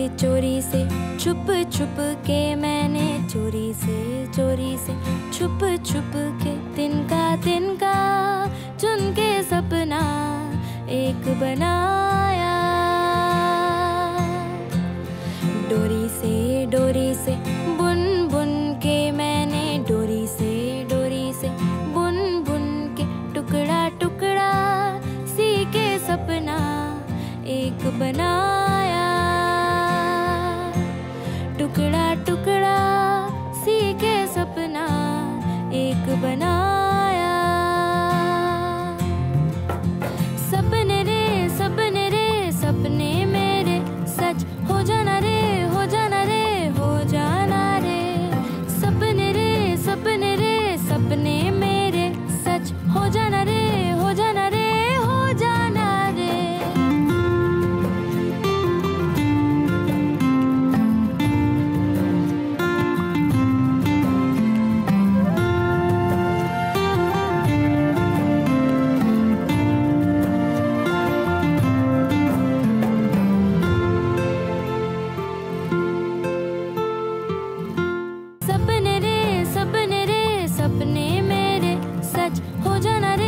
चोरी से छुप छुप के, मैंने चोरी से छुप छुप के तिनका चुन के सपना एक बनाया। डोरी से बुन बुन के, मैंने डोरी से बुन बुन के टुकड़ा टुकड़ा सी के सपना एक बनाया। टुकड़ा टुकड़ा सी के सपना एक बनाया। सपने रे सपने मेरे सच हो जाना रे, हो जाना रे, हो जाना रे। सपने रे सपने मेरे सच हो जाना रे, हो जाना रे, हो जाना रे। सपने रे सपने मेरे सच हो जाना रे,